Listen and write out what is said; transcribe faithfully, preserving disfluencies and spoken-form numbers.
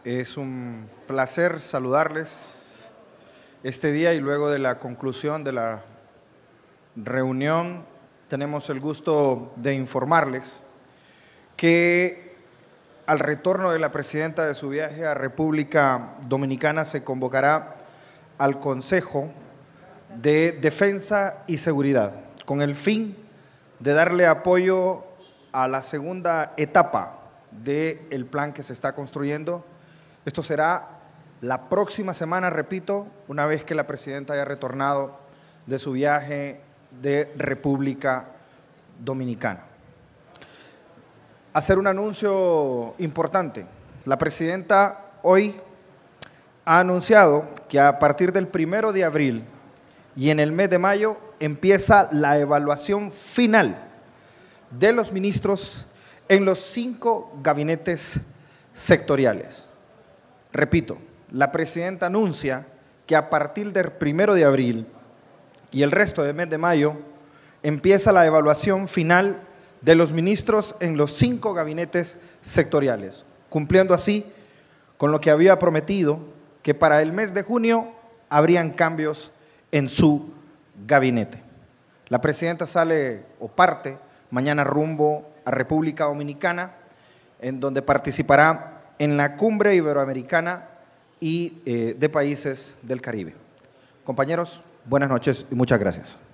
Es un placer saludarles este día y luego de la conclusión de la reunión tenemos el gusto de informarles que al retorno de la presidenta de su viaje a República Dominicana se convocará al Consejo de Defensa y Seguridad con el fin de darle apoyo a la segunda etapa del plan que se está construyendo. Esto será la próxima semana, repito, una vez que la presidenta haya retornado de su viaje de República Dominicana. Hacer un anuncio importante. La presidenta hoy ha anunciado que a partir del primero de abril y en el mes de mayo empieza la evaluación final de los ministros en los cinco gabinetes sectoriales. Repito, la presidenta anuncia que a partir del primero de abril y el resto del mes de mayo empieza la evaluación final de los ministros en los cinco gabinetes sectoriales, cumpliendo así con lo que había prometido, que para el mes de junio habrían cambios en su gabinete. La presidenta sale o parte mañana rumbo a República Dominicana, en donde participará en la Cumbre Iberoamericana y eh, de países del Caribe. Compañeros, buenas noches y muchas gracias.